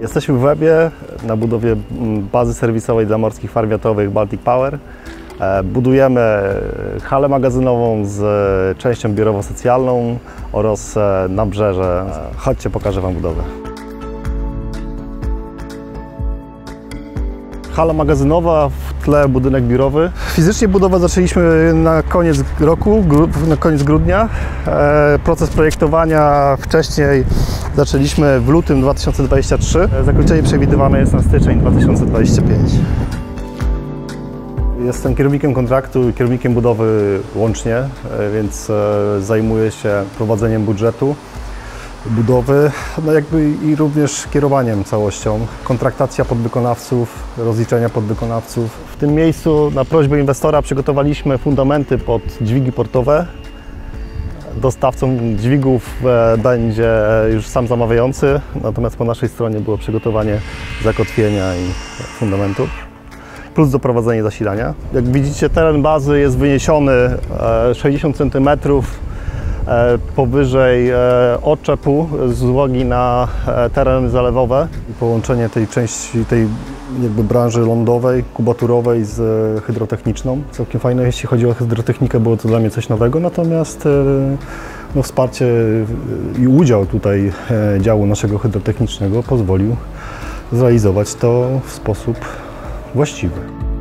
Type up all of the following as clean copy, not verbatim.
Jesteśmy w Łebie na budowie bazy serwisowej dla morskich farm wiatrowych Baltic Power. Budujemy halę magazynową z częścią biurowo-socjalną oraz nabrzeże. Chodźcie, pokażę Wam budowę. Hala magazynowa, w tle budynek biurowy. Fizycznie budowę zaczęliśmy na koniec roku, na koniec grudnia. Proces projektowania wcześniej zaczęliśmy w lutym 2023. Zakończenie przewidywane jest na styczeń 2025. Jestem kierownikiem kontraktu i kierownikiem budowy łącznie, więc zajmuję się prowadzeniem budżetu budowy, i również kierowaniem całością. Kontraktacja podwykonawców, rozliczenia podwykonawców. W tym miejscu na prośbę inwestora przygotowaliśmy fundamenty pod dźwigi portowe. Dostawcą dźwigów będzie już sam zamawiający, natomiast po naszej stronie było przygotowanie zakotwienia i fundamentów, plus doprowadzenie zasilania. Jak widzicie, teren bazy jest wyniesiony 60 cm powyżej odczepu z uwagi na tereny zalewowe i połączenie tej części, tej branży lądowej, kubaturowej z hydrotechniczną. Całkiem fajne, jeśli chodzi o hydrotechnikę, było to dla mnie coś nowego, natomiast wsparcie i udział tutaj działu naszego hydrotechnicznego pozwolił zrealizować to w sposób właściwy.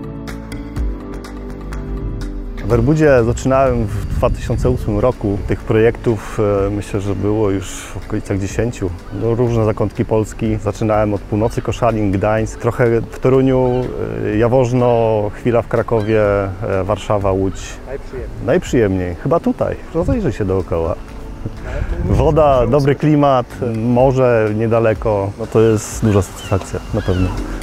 W Erbudzie zaczynałem w 2008 roku. Tych projektów myślę, że było już w okolicach 10. Różne zakątki Polski. Zaczynałem od północy, Koszalin, Gdańsk, trochę w Toruniu, Jaworzno, chwila w Krakowie, Warszawa, Łódź. Najprzyjemniej. Chyba tutaj. Rozejrzyj się dookoła. Woda, dobry klimat, morze niedaleko. No to jest duża satysfakcja, na pewno.